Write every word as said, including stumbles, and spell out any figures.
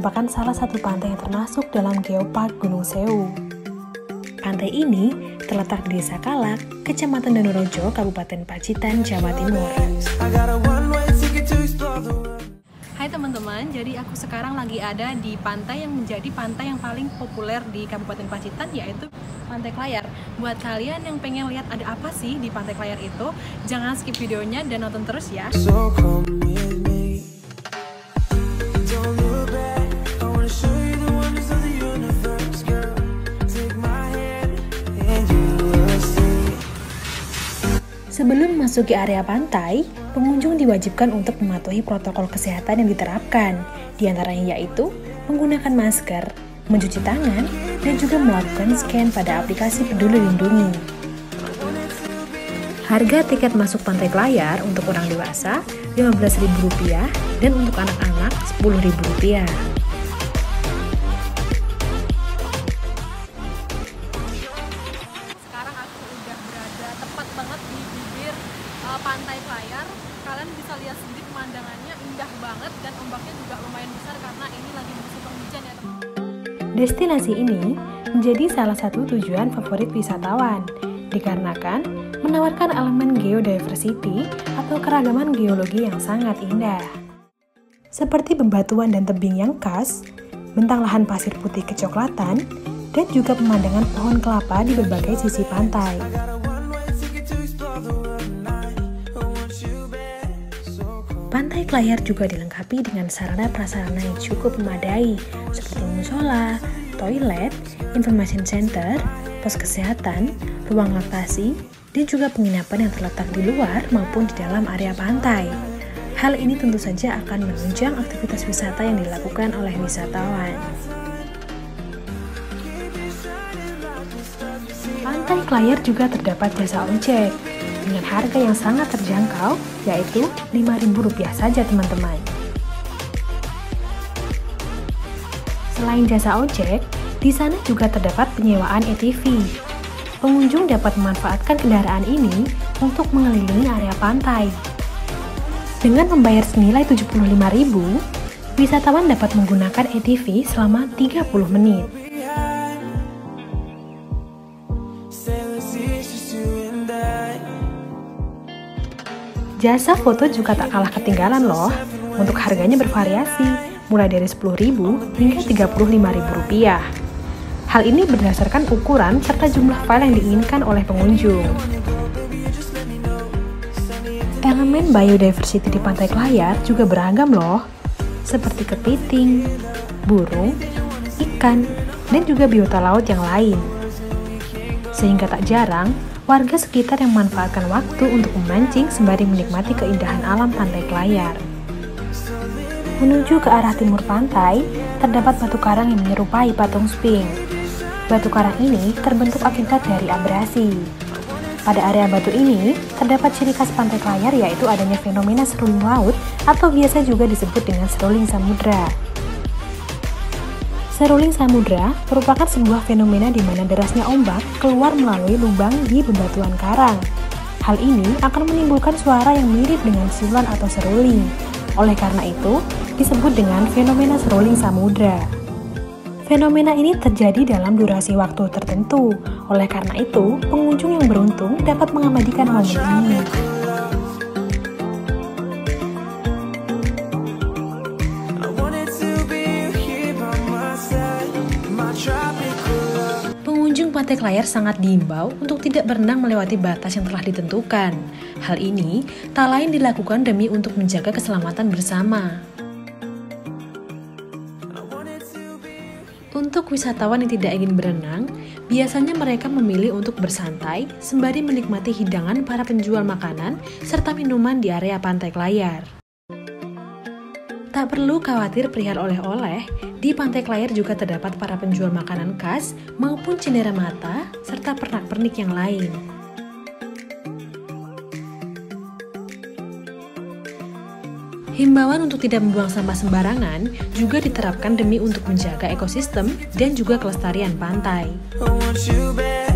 merupakan salah satu pantai yang termasuk dalam Geopark Gunung Sewu. Pantai ini terletak di Desa Kalak, Kecamatan Danorojo, Kabupaten Pacitan, Jawa Timur. Hai teman-teman, jadi aku sekarang lagi ada di pantai yang menjadi pantai yang paling populer di Kabupaten Pacitan, yaitu Pantai Klayar. Buat kalian yang pengen lihat ada apa sih di Pantai Klayar itu, jangan skip videonya dan nonton terus ya. Sebelum memasuki area pantai, pengunjung diwajibkan untuk mematuhi protokol kesehatan yang diterapkan, di antaranya yaitu menggunakan masker, mencuci tangan, dan juga melakukan scan pada aplikasi Peduli Lindungi. Harga tiket masuk Pantai Klayar untuk orang dewasa lima belas ribu rupiah dan untuk anak-anak sepuluh ribu rupiah. Sekarang aku udah berada tepat banget di bibir uh, Pantai Klayar. Kalian bisa lihat sendiri pemandangannya indah banget dan ombaknya juga lumayan besar karena ini lagi musim penghujan ya teman. Destinasi ini menjadi salah satu tujuan favorit wisatawan dikarenakan menawarkan elemen geodiversity atau keragaman geologi yang sangat indah. Seperti bebatuan dan tebing yang khas, bentang lahan pasir putih kecoklatan, dan juga pemandangan pohon kelapa di berbagai sisi pantai. Pantai Klayar juga dilengkapi dengan sarana prasarana yang cukup memadai, seperti musola, toilet, information center, pos kesehatan, ruang laktasi, dan juga penginapan yang terletak di luar maupun di dalam area pantai. Hal ini tentu saja akan menunjang aktivitas wisata yang dilakukan oleh wisatawan. Pantai Klayar juga terdapat jasa ojek dengan harga yang sangat terjangkau, yaitu lima ribu rupiah saja teman-teman. Selain jasa ojek, di sana juga terdapat penyewaan A T V. Pengunjung dapat memanfaatkan kendaraan ini untuk mengelilingi area pantai. Dengan membayar senilai tujuh puluh lima ribu rupiah, wisatawan dapat menggunakan A T V selama tiga puluh menit. Jasa foto juga tak kalah ketinggalan loh. Untuk harganya bervariasi, mulai dari sepuluh ribu hingga tiga puluh lima ribu rupiah. Hal ini berdasarkan ukuran serta jumlah file yang diinginkan oleh pengunjung. Elemen biodiversity di Pantai Klayar juga beragam loh, seperti kepiting, burung, ikan, dan juga biota laut yang lain. Sehingga tak jarang, warga sekitar yang memanfaatkan waktu untuk memancing sembari menikmati keindahan alam Pantai Klayar. Menuju ke arah timur pantai, terdapat batu karang yang menyerupai patung Sphinx. Batu karang ini terbentuk akibat dari abrasi. Pada area batu ini, terdapat ciri khas Pantai Klayar yaitu adanya fenomena seruling laut atau biasa juga disebut dengan seruling samudra. Seruling samudra merupakan sebuah fenomena di mana derasnya ombak keluar melalui lubang di bebatuan karang. Hal ini akan menimbulkan suara yang mirip dengan siulan atau seruling. Oleh karena itu, disebut dengan fenomena seruling samudra. Fenomena ini terjadi dalam durasi waktu tertentu. Oleh karena itu, pengunjung yang beruntung dapat mengabadikan momen ini. Pengunjung Pantai Klayar sangat diimbau untuk tidak berenang melewati batas yang telah ditentukan. Hal ini tak lain dilakukan demi untuk menjaga keselamatan bersama. Untuk wisatawan yang tidak ingin berenang, biasanya mereka memilih untuk bersantai sembari menikmati hidangan para penjual makanan serta minuman di area Pantai Klayar. Tak perlu khawatir perihal oleh-oleh, di Pantai Klayar juga terdapat para penjual makanan khas maupun cendera mata serta pernak-pernik yang lain. Himbauan untuk tidak membuang sampah sembarangan juga diterapkan demi untuk menjaga ekosistem dan juga kelestarian pantai.